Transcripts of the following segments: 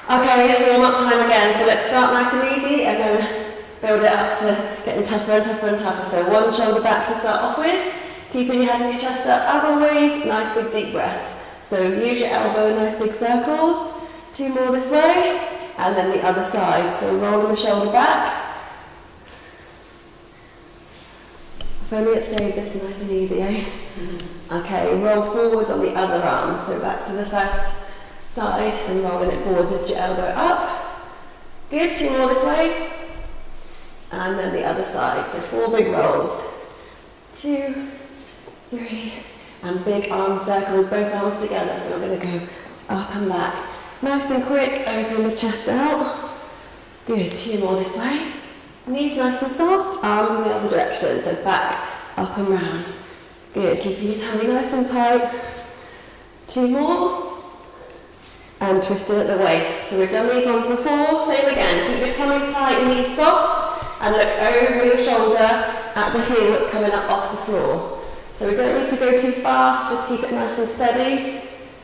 Okay, warm up time again. So let's start nice and easy and then build it up to getting tougher and tougher and tougher. So one shoulder back to start off with. Keeping your head and your chest up. As always, nice big deep breaths. So use your elbow in nice big circles. 2 more this way. And then the other side. So rolling the shoulder back. If only it stayed this nice and easy, eh? Okay, roll forwards on the other arm. So back to the first side and rolling it forwards with your elbow up. Good, 2 more this way. And then the other side. So 4 big rolls. 2, 3, and big arm circles, both arms together. So we're going to go up and back. Nice and quick, open the chest out. Good, 2 more this way. Knees nice and soft, arms in the other direction. So back, up and round. Good, keeping your tummy nice and tight. 2 more. And twisting at the waist. So we've done these ones before. Same again, keep your tummy tight, knees soft. And look over your shoulder at the heel that's coming up off the floor. So we don't need to go too fast, just keep it nice and steady.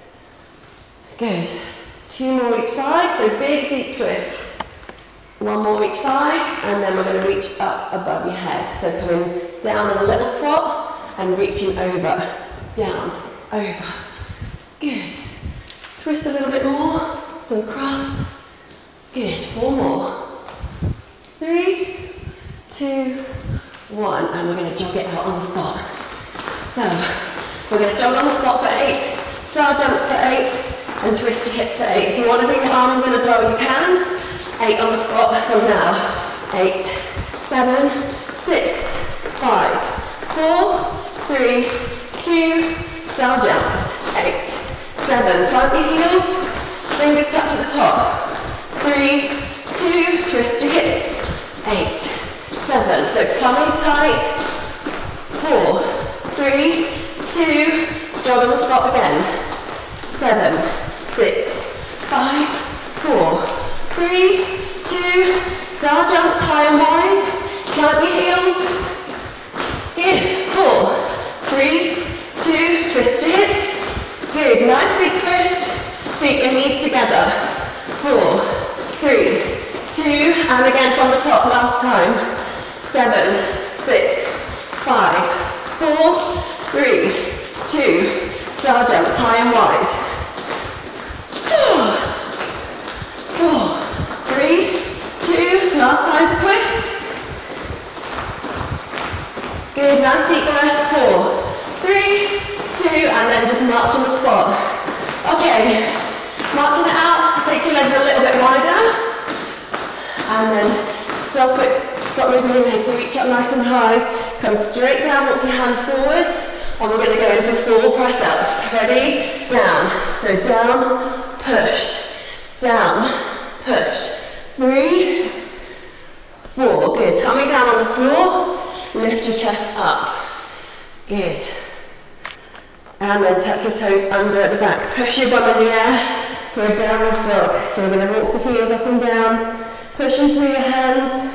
Good. 2 more each side, so big deep twist. 1 more each side, and then we're going to reach up above your head. So coming down in a little squat, and reaching over, down, over. Good. Twist a little bit more, so cross. Good, 4 more. 3, 2, 1, and we're going to jog it out on the spot. So, we're going to jog on the spot for 8, star jumps for 8, and twist your hips for 8. If you want to bring your arms in as well, you can. 8 on the spot from now. 8, 7, 6, 5, 4, 3, 2, star jumps. 8, 7, plant your heels, fingers touch at the top. 3, 2, twist your hips. 8, 7, so tummy's tight. 4, 3, 2, jog on the spot again. 7, 6, 5, 4, 3, 2, star jumps high and wide. Plant your heels. Good. 4, 3, 2, twist your hips. Good. Nice big twist. Feet and knees together. 4, 3, 2, and again from the top last time. 7, 6, 5, 4, 3, 2, star jumps high and wide. 4, 3, 2, last time to twist. Good, nice deep breath. 4, 3, 2, and then just march in the squat. Okay, marching it out, take your legs a little bit wider. And then stop moving your legs, so reach up nice and high. Come straight down, walk your hands forwards. And we're going to go into 4 press-ups. Ready? Down. So down, push. Down, push. 3, 4. Good. Tummy down on the floor. Lift your chest up. Good. And then tuck your toes under at the back. Push your bum in the air for a downward dog. So we're going to walk the heels up and down. Pushing through your hands.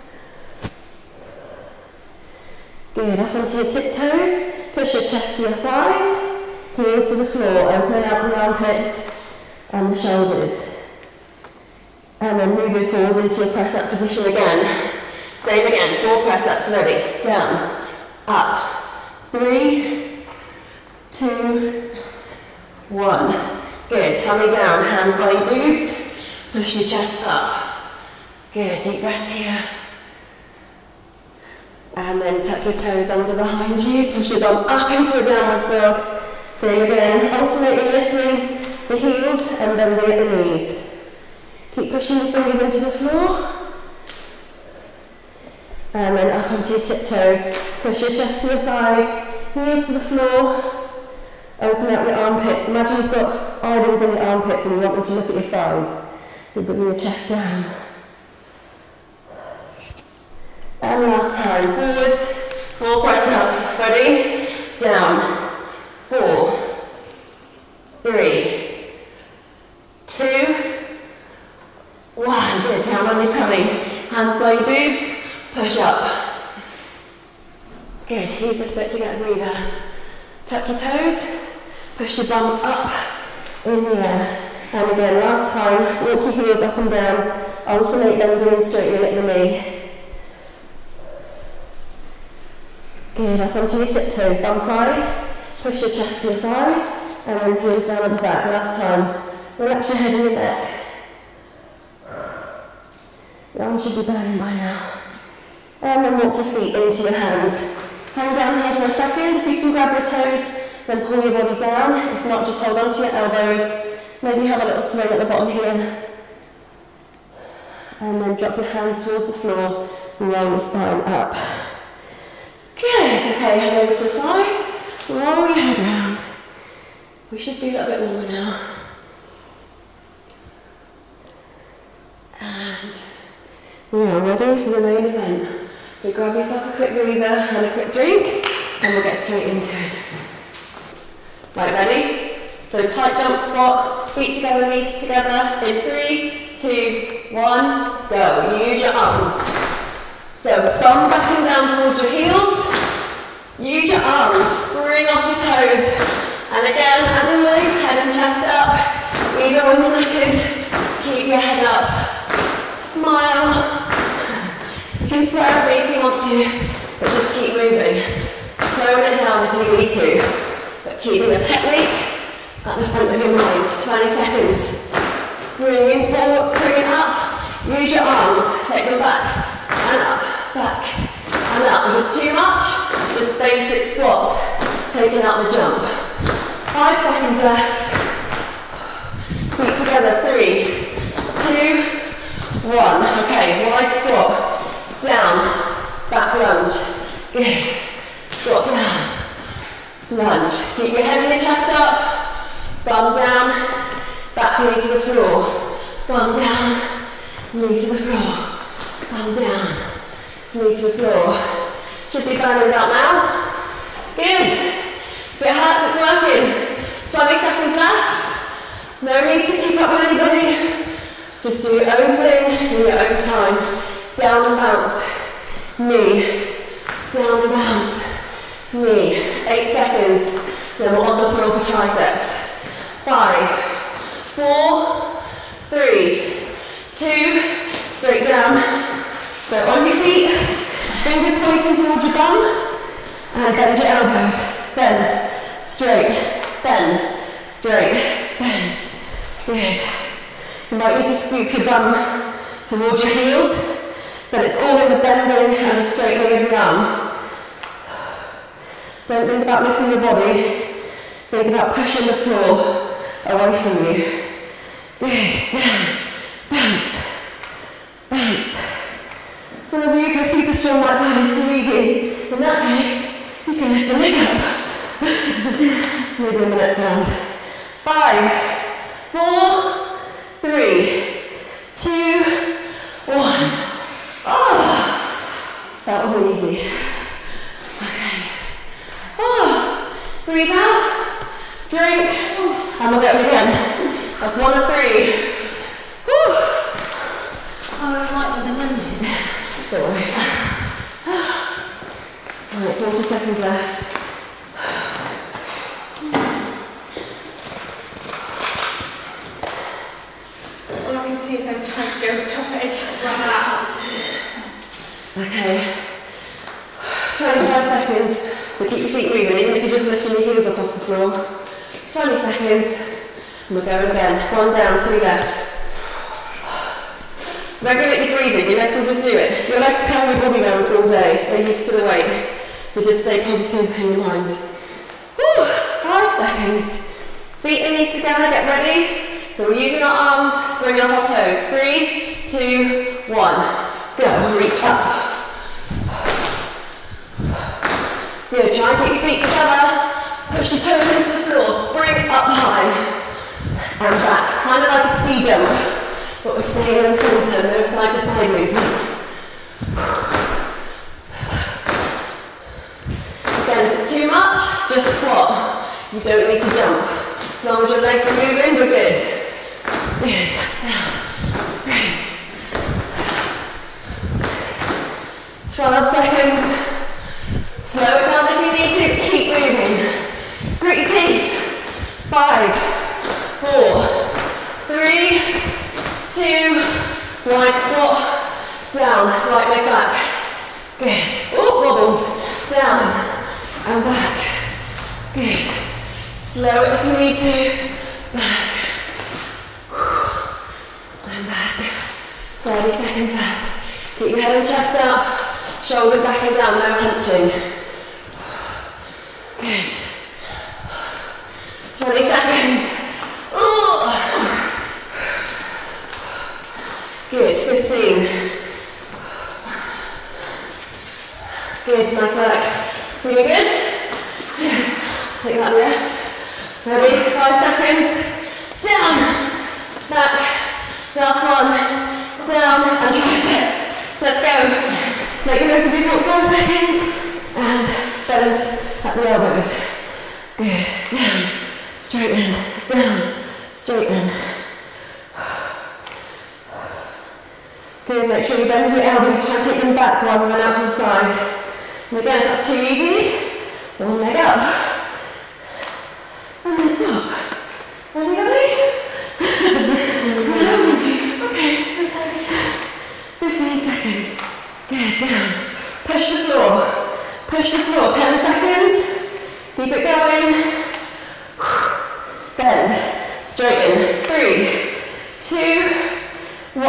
Good. Up onto your tiptoes. Push your chest to your thighs. Heels to the floor. Open out the armpits and the shoulders. And then moving forward into your press-up position again. Same again, 4 press-ups, ready. Down, up, 3, 2, 1. Good, tummy down, hands by your boobs. Push your chest up. Good, deep breath here. And then tuck your toes under behind you. Push your bum up into a downward dog. Same again, alternating lifting the heels and bending at the knees. Keep pushing the fingers into the floor. And then up onto your tiptoes. Push your chest to your thighs, heels to the floor. Open out your armpits. Imagine you've got idols in your armpits and you want them to look at your thighs. So bring your chest down. And last time, forwards. 4 press-ups. Ready? Down. 4, 3, 2, 1. Good. Down on your tummy. Hands by your boobs. Push up. Good. Use this bit to get a breather. Tuck your toes. Push your bum up in the air. And again, last time, walk your heels up and down, alternate bending and straightening at the knee. Good, up onto your tiptoe, bum high, push your chest to your thighs, and then heels down at the back. Last time, relax your head and your neck. Your arms should be burning by now. And then walk your feet into your hands. Hang down here for a second. If you can grab your toes, then pull your body down. If not, just hold on to your elbows. Maybe have a little swing at the bottom here. And then drop your hands towards the floor and roll the spine up. Good. Okay, head over to the side. Roll your head round. We should be a little bit warmer now. And we are ready for the main event. So grab yourself a quick breather and a quick drink, and we'll get straight into it. Right, ready? So tight jump squat, feet together, knees together, in 3, 2, 1, go. Use your arms. So bum back and down towards your heels. Use your arms, spring off your toes. And again, as always, head and chest up. Even when you're naked, keep your head up. Smile. You can swerve if you want to, but just keep moving. Slowing it down if you need to, but keeping the technique at the front of your mind. 20 seconds. Springing forward, springing up. Use your arms, take them back and up, back and up. If it's too much, just basic squats, taking out the jump. 5 seconds left. Feet together, 3, 2, 1. Okay, wide squat. Down, back lunge. Good. Squat down. Lunge. Keep your head and your chest up. Bum down. Back knee to the floor. Bum down. Knee to the floor. Bum down. Knee to the floor. Should be burning out now. Good. If it hurts, it's working. 20 seconds left. No need to keep up with anybody. Just do your own thing in your own time. Down and bounce. Knee. Down and bounce. Knee. 8 seconds. Then we're on the floor for triceps. 5, 4, 3, 2, straight down. So on your feet, fingers pointing towards your bum, and bend your elbows. Bend, straight, bend, straight, bend. Good. Invite you to scoop your bum towards your heels, but it's all in the bending and the straightening of the arm. Don't think about lifting your body, think about pushing the floor away from you. Good, down, bounce, bounce. Some of you are super strong like that, it's too easy. In that case, you can lift the leg up. Maybe in the next round. 5, 4, 3, 2, 1. Oh, that wasn't easy. Okay. Oh, breathe out, drink, and we'll go again. That's 1 of 3. Whew. Oh, I might with the lunges. Don't worry. Alright, 40 seconds left. All I can see is them trying to Joe's top it. Run out. Okay. 25 seconds. So keep your feet moving, even if you're just lifting your heels up off the floor. 20 seconds. And we're going again. 1 down, 2 left. Regulate your breathing, your legs will just do it. Your legs carry your body around all day. They're used to the weight. So just stay positive in your mind. Whew, 5 seconds. Feet and knees together, get ready. So we're using our arms, springing off our toes. 3, 2, 1. Go, reach up. Good, try and get your feet together. Push your toes into the floor, spring up high. And back, kind of like a speed jump. But we're staying in the centre, no side to side movement. Again, if it's too much, just squat. You don't need to jump. As long as your legs are moving, we're good. Good, down, spring. 12 seconds. Slow it down if you need to, keep moving. Grit your teeth. 5, 4, 2, wide squat, down, right leg back. Good. Oh, wobble, down and back. Good. Slow it if you need to. Back. And back. 30 seconds left. Keep your head and chest up. Shoulders back and down, no hunching. Good. 20 seconds. Ooh. Good, 15. Good, nice work. Feeling good? Take that rest. Ready? 5 seconds. Down. Back. Last one. Down and triceps. Let's go. Make the most of your 4 seconds. And bend at the elbows. Good. Down. Straighten. Down. Straighten. Good. Make sure you bend your elbows. Try and take them back rather than out to the side. And again, if that's too easy, one leg up. And then stop. Everybody? Okay, 15 seconds. Good, down. Push the floor. Push the floor, 10 seconds. Keep it going. Bend. Straighten. 3, 2, 1.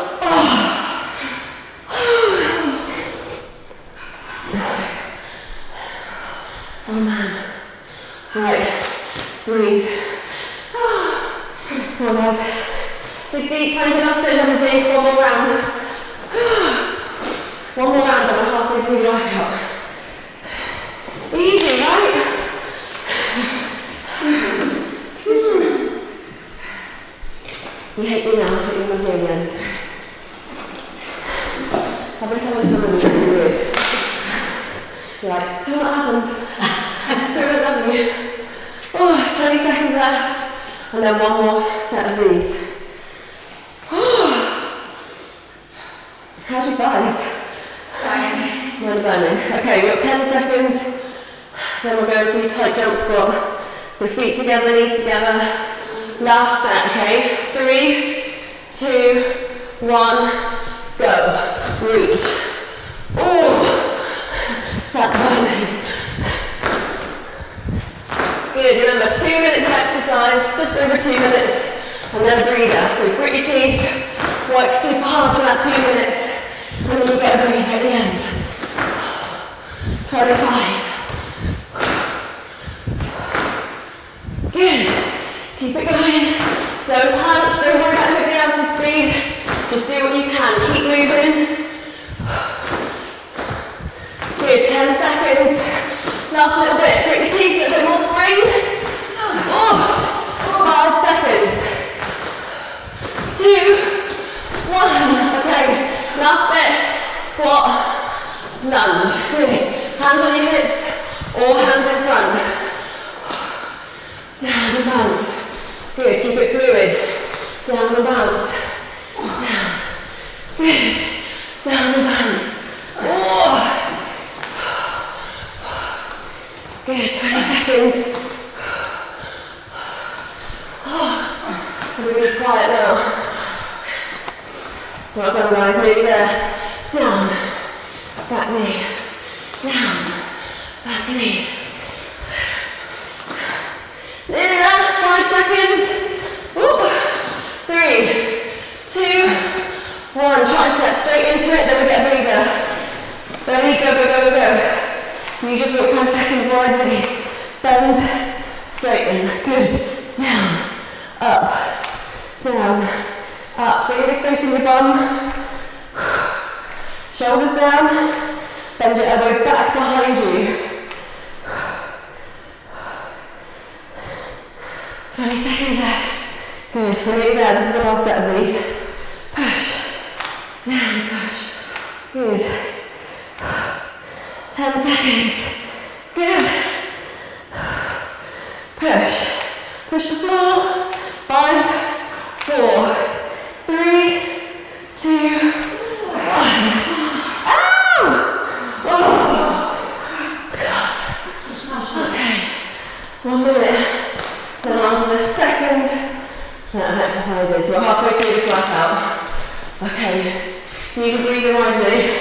Oh man. Right. Breathe. Come on guys. Dig deep, find enough energy. One more round. One more round and we're halfway through the workout. Easy, right? You hate me now, but you're not here in the end. I've been telling someone you're really weird. You're like, still what happened? Still don't love you. Oh, 20 seconds left. And then one more set of these. How's your thighs? Burning. Mine are burning. Okay, we've got 10 seconds. Then we're going for a tight jump squat. So feet together, knees together. Last set, okay? 3, 2, 1, go. Reach. Oh, that's burning. Good, remember 2 minutes of exercise, just over 2 minutes, and then a breather. So grit your teeth, work super hard for that 2 minutes, and then you get a breather at the end. 25. Good. Keep it going. Don't hunch, don't worry about everything else's speed. Just do what you can. Keep moving. Good, 10 seconds. Last little bit. Grit your teeth, a little bit more spring. Oh, 5 seconds. 2, 1. Okay, last bit. Squat, lunge. Good. Hands on your hips or hands in front. Down and bounce. Good, keep it fluid. Down and bounce. Down. Good. Down and bounce. Oh. Good, 20 seconds. Oh. Everybody's quiet now. Well done guys, nearly there. Down. Back knee. Down. Back knee. Nearly there, 5 seconds. Whoop. 3, 2, 1. Tricep straight into it, then we get a breather. Ready, go, go, go, go, go. Use your 45 seconds wisely. Bend, straighten. Good. Down, up, down, up. Feel the space in your bum. Shoulders down. Bend your elbow back behind you. 20 seconds left. Good, we're nearly there. This is the last set of these. Push. Down, push. Good. 10 seconds. Good. Push. Push the floor. 5, 4, 3, 2, 1. Ow! Oh! God. Okay. 1 minute. Then on to the second set of exercises. We're halfway through this one. Okay, you can breathe in wisely.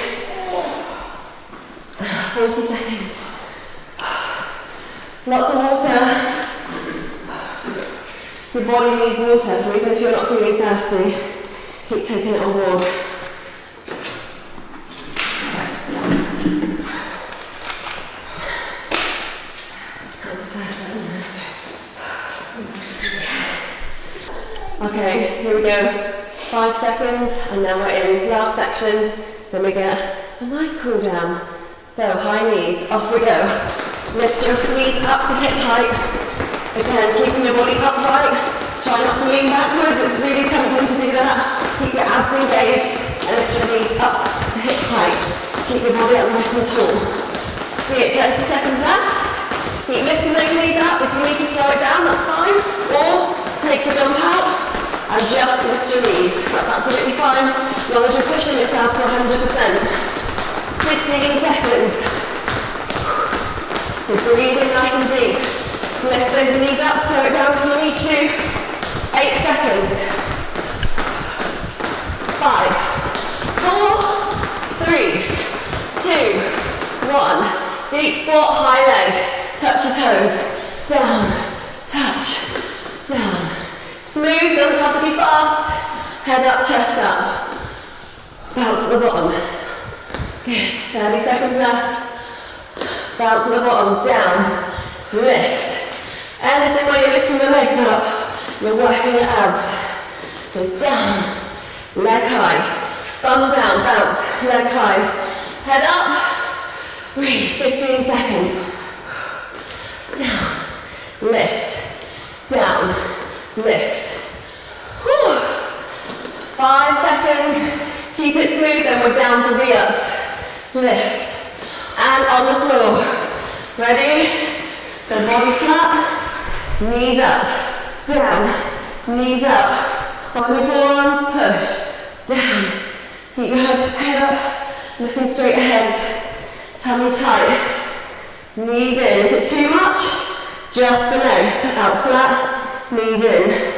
40 seconds. Lots of water. Your body needs water, so even if you're not feeling thirsty, keep taking it on board. Okay, here we go. 5 seconds, and then we're in last section. Then we get a nice cool down. So high knees, off we go. Lift your knees up to hip height. Again, keeping your body upright. Try not to lean backwards, it's really tempting to do that. Keep your abs engaged and lift your knees up to hip height. Keep your body up nice and tall. Good, 30 seconds left. Keep lifting those knees up. If you need to slow it down, that's fine. Or take the jump out and just lift your knees. That's absolutely fine, as long as you're pushing yourself to 100%. 15 seconds. So breathing nice and deep. Lift those knees up, slow it down if you need to. 8 seconds. 5, 4, 3, 2, 1. Deep squat, high leg. Touch your toes. Down, touch, down. Smooth, doesn't have to be fast. Head up, chest up. Bounce at the bottom. Good, 30 seconds left. Bounce at the bottom, down, lift. Anything where you're lifting the legs up, you're working your abs. So down, leg high, bum down, bounce, leg high. Head up, breathe, 15 seconds. Down, lift, down, lift. Whew. 5 seconds, keep it smooth and we're down for V-ups. Lift, and on the floor. Ready? So body flat, knees up, down, knees up. On your forearms, push, down. Keep your head up, looking straight ahead. Tummy tight. Knees in. If it's too much, just the legs out flat, knees in.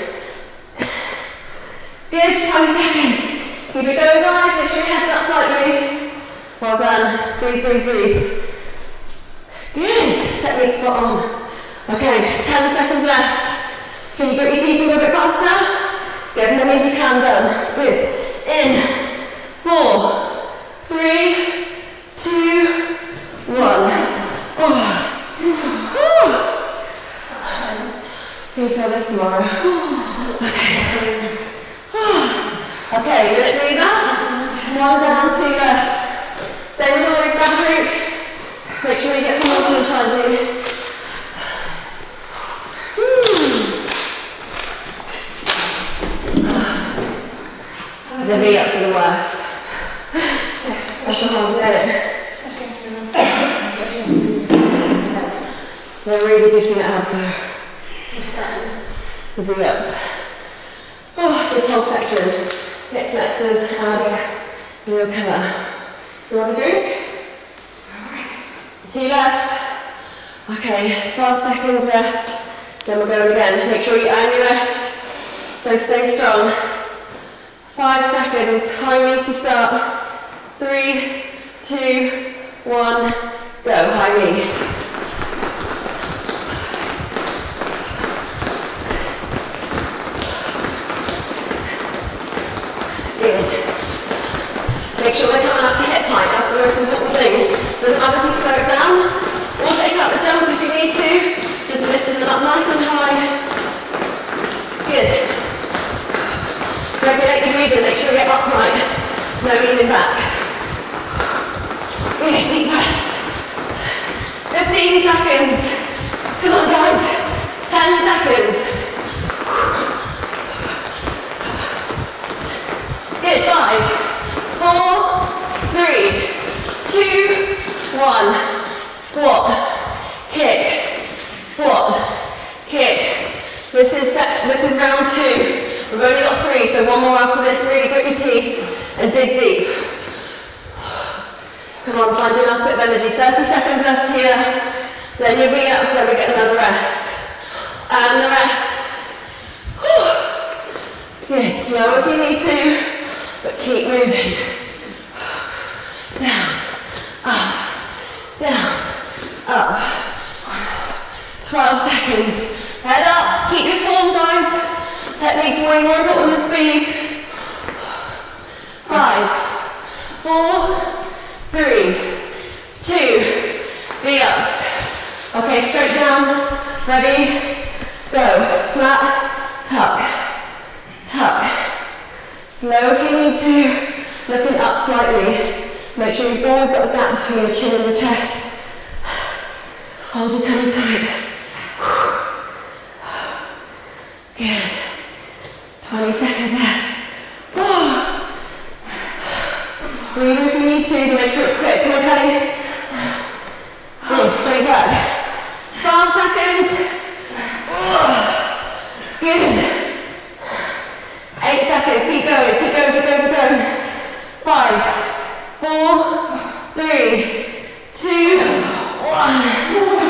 Good, 20 seconds. Keep it going, guys. Make sure your head's up slightly. Well done. Breathe, breathe, breathe. Good. Technique spot on. Okay, 10 seconds left. Can you grit your teeth and go a bit faster? Get as many as you can done. Good. In. 4, 3, 2, 1. Can you feel this tomorrow? Okay. Okay, minute breather. 1 down, 2 left. Same as always, grab a drink. Make sure you get some water in front of you. The V-ups are the worst. That's the whole bit. They're really good for your abs though. The V-ups. Oh, this whole section. Hip flexors, abs, and your cover. You want a drink? 2 left. Okay, 12 seconds rest. Then we'll go again. Make sure you earn your rest. So stay strong. 5 seconds. High knees to start. 3, 2, 1. Go. High knees. Good. Make sure they're coming up to hip height, that's the most important thing. Doesn't matter if you slow it down, or take out the jump if you need to. Just lifting them up nice and high. Good. Regulate your breathing, make sure you get upright. No leaning back. Good, deep breaths. 15 seconds. Come on guys. 10 seconds. Good, 5, 4, 3, 2, 1. Squat, kick, squat, kick. This is round 2. We've only got 3, so 1 more after this. Really grit your teeth and dig deep. Come on, find your last bit of energy. 30 seconds left here. Then you'll be up, so we get another rest. And the rest. Good, slow if you need to, but keep keep moving. Down, up, down, up. 12 seconds. Head up, keep your form, guys. Technique's way more important than speed. 5, 4, 3, 2, V-ups. Okay, straight down, ready, go. Flat, tuck, tuck. Slow if you need to, looking up slightly. Make sure you've always got a gap between your chin and the chest. Hold your tummy tight. Good. 20 seconds left. Breathe if you need to make sure it's quick. Come on, Kelly. Straight back. 12 seconds. Good. 8 seconds. Keep going, keep going, keep going, keep going. 5, 4, 3, 2, 1.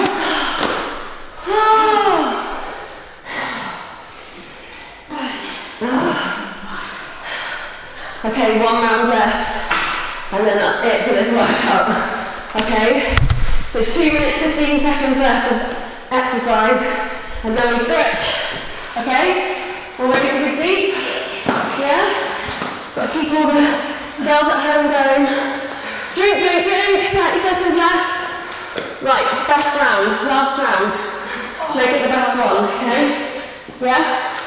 Okay, 1 round left, and then that's it for this workout. Okay, so 2 minutes, 15 seconds left of exercise, and then we stretch. Okay, all ready to dig deep? Yeah? Got to keep all the girls at home going. Drink, drink, drink, 30 seconds left. Right, best round, last round. Make it the best one, okay? Yeah?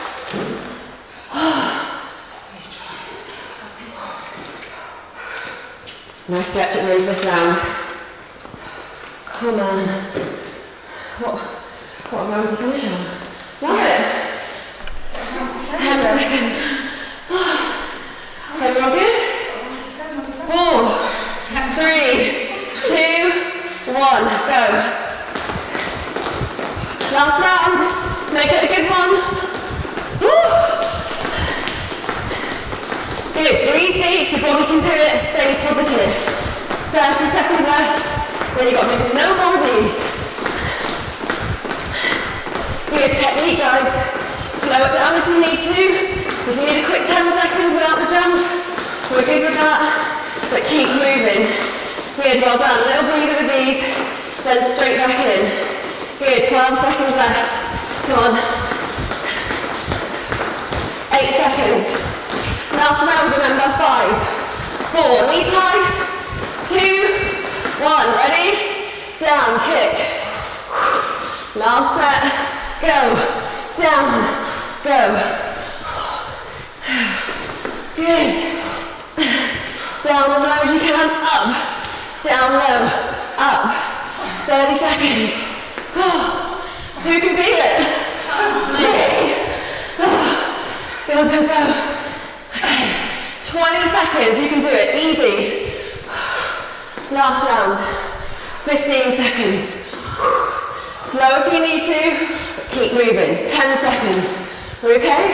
Nice stretch at the end of this round. Come on. What round to finish on? Love it. 10 seconds. Everyone good? 4, 3, 2, 1, go. Last round. Make it a good one. Woo. Good, breathe deep, your body can do it, stay positive. 30 seconds left, then you've got to do no more of these. Good technique, guys. Slow it down if you need to. If you need a quick 10 seconds without the jump, we're good with that, but keep moving. Good, well done. A little breather with these, then straight back in. Good, 12 seconds left. Come on. 8 seconds. Last round, remember, 5, 4, knees high, 2, 1, ready? Down, kick. Last set, go, down, go. Good. Down as low as you can, up, down low, up. 30 seconds. Who can beat it? Me. Go, go, go. Okay, 20 seconds, you can do it, easy. Last round, 15 seconds. Slow if you need to, but keep moving, 10 seconds. Are we okay?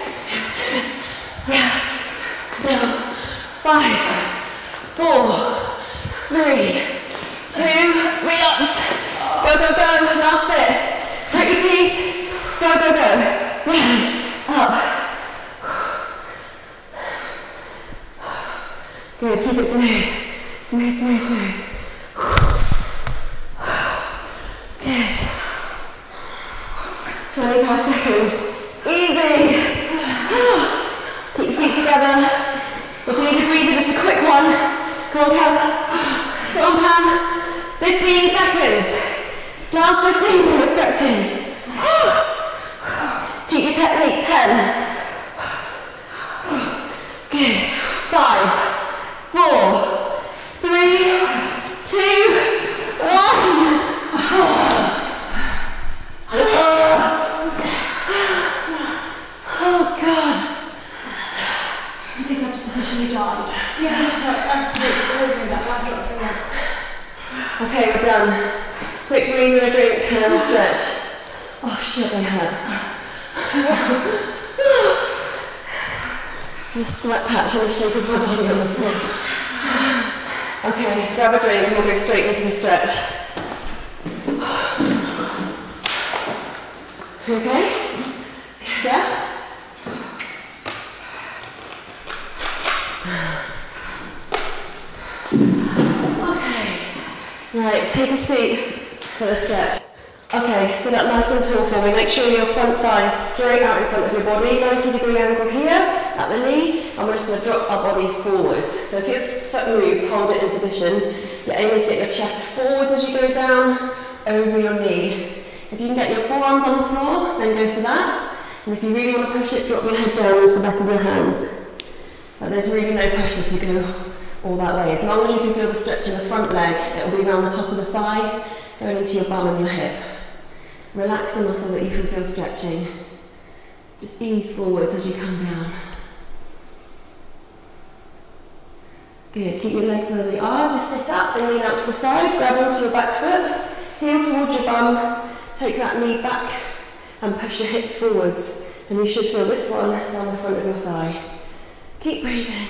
Yeah, no, 5, 4, 3, 2, re-ups. Go, go, go, last bit. Cut your teeth, go, go, go. Down, up. Good, keep it smooth. Smooth, smooth, smooth. Good. 25 seconds. Easy. Keep your feet together. If you need to breathe, just a quick one. Come on, Pam. Come on, Pam. 15 seconds. Last 15 when we're stretching. Keep your technique. 10. Good. 5, 4, 3, 2, 1. Oh God. I think I just officially died. Yeah, absolutely. Okay, we're done. Quick breather, a drink, and then we'll stretch. Oh shit, they hurt. There's a sweat patch on the shape of my body on the floor. Okay, grab a drink and we'll go straight into the stretch. You okay? Yeah? Okay. Right, take a seat for the stretch. Okay, sit up nice and tall for me. Make sure your front thigh is straight out in front of your body. 90-degree angle here at the knee, and we're just going to drop our body forwards. So if your foot moves, hold it in position. You're aiming to get your chest forwards as you go down, over your knee. If you can get your forearms on the floor, then go for that. And if you really want to push it, drop your head down into the back of your hands. But there's really no pressure to go all that way. As long as you can feel the stretch in the front leg, it will be around the top of the thigh, going into your bum and your hip. Relax the muscle that you can feel stretching. Just ease forwards as you come down. Good, keep your legs where they are. Just sit up and lean out to the side, grab onto your back foot, heel towards your bum, take that knee back and push your hips forwards. And you should feel this one down the front of your thigh. Keep breathing.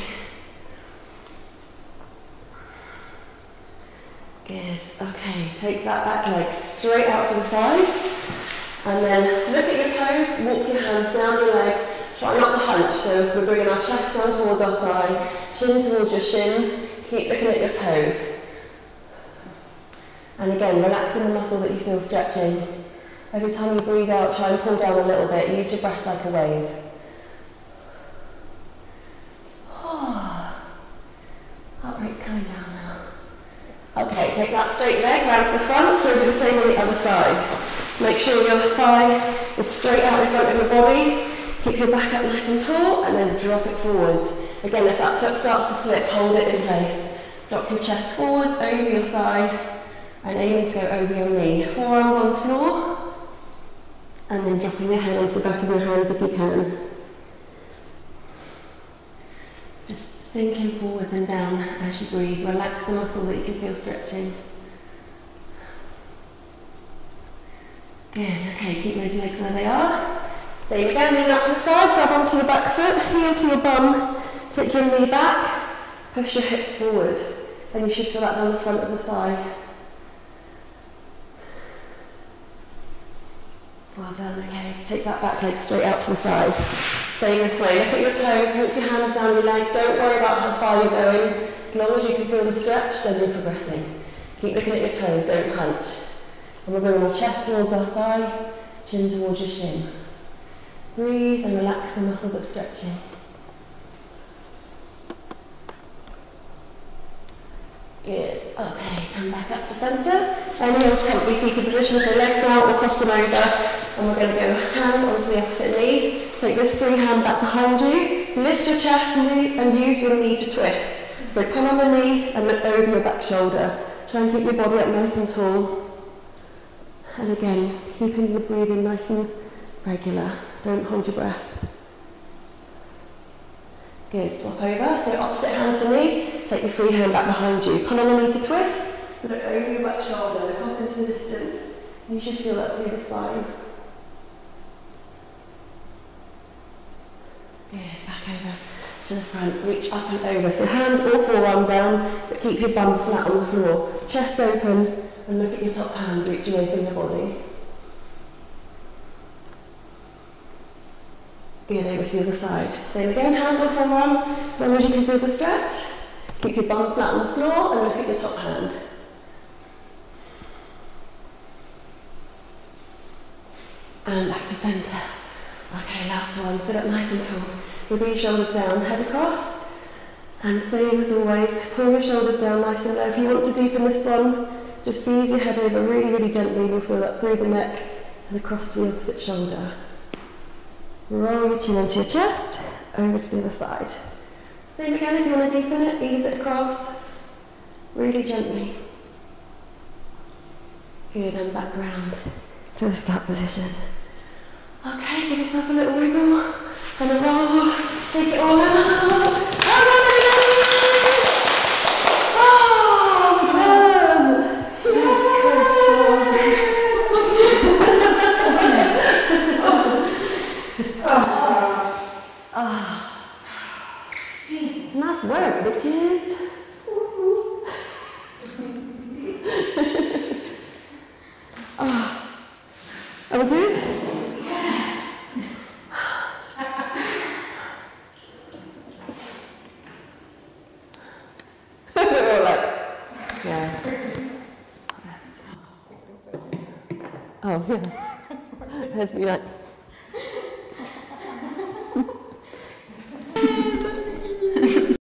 Good, okay, take that back leg straight out to the side, and then look at your toes, walk your hands down your leg, try not to hunch, so we're bringing our chest down towards our thigh, chin towards your shin, keep looking at your toes. And again, relaxing the muscle that you feel stretching. Every time you breathe out, try and pull down a little bit, use your breath like a wave. Heart rate's coming down now. Okay, take that straight leg round to the front, so do the same on the other side. Make sure your thigh is straight out in front of your body, keep your back up nice and tall, and then drop it forwards. Again, if that foot starts to slip, hold it in place. Drop your chest forwards, over your thigh, and aiming to go over your knee. Forearms on the floor, and then dropping your head onto the back of your hands if you can. Just sinking forwards and down as you breathe. Relax the muscle that you can feel stretching. Good, okay, keep those legs where they are. Same again, lean out to the side, grab onto your back foot, heel to your bum, take your knee back, push your hips forward, and you should feel that down the front of the thigh. Well done, okay, take that back leg straight out to the side. Same this way, look at your toes, walk your hands down your leg, don't worry about how far you're going. As long as you can feel the stretch, then you're progressing. Keep looking at your toes, don't hunch. And we're bringing our chest towards our thigh, chin towards your shin. Breathe and relax the muscle that's stretching. Good, okay, come back up to centre. Any old comfy seated position, so legs out, we'll cross them over, and we're going to go hand onto the opposite knee. Take this free hand back behind you, lift your chest and use your knee to twist. So pull on the knee and look over your back shoulder. Try and keep your body up nice and tall. And again, keeping the breathing nice and regular. Don't hold your breath. Good, swap over, so opposite hand to knee, take your free hand back behind you. Pull on the knee to twist, look over your back shoulder, look off into the distance. You should feel that through the spine. Good, back over to the front, reach up and over. So hand or forearm down, but keep your bum flat on the floor. Chest open, and look at your top hand, reaching away from your body. Good, over to the other side. Same again, hand or forearm, as long as you can feel the stretch. Keep your bum flat on the floor and look at your top hand. And back to centre. Okay, last one, sit up nice and tall. Bring your shoulders down, head across. And same as always, pull your shoulders down nice and low. If you want to deepen this one, just ease your head over really, really gently. You'll feel that through the neck and across to the opposite shoulder. Roll your chin into your chest, over to the other side. Same again, if you want to deepen it, ease it across, really gently. Good, and back round to the start position. Okay, give yourself a little wiggle, and a roll, shake it all out. Nice work, bitches. Are we good? Yeah. Oh, yeah. Has to be like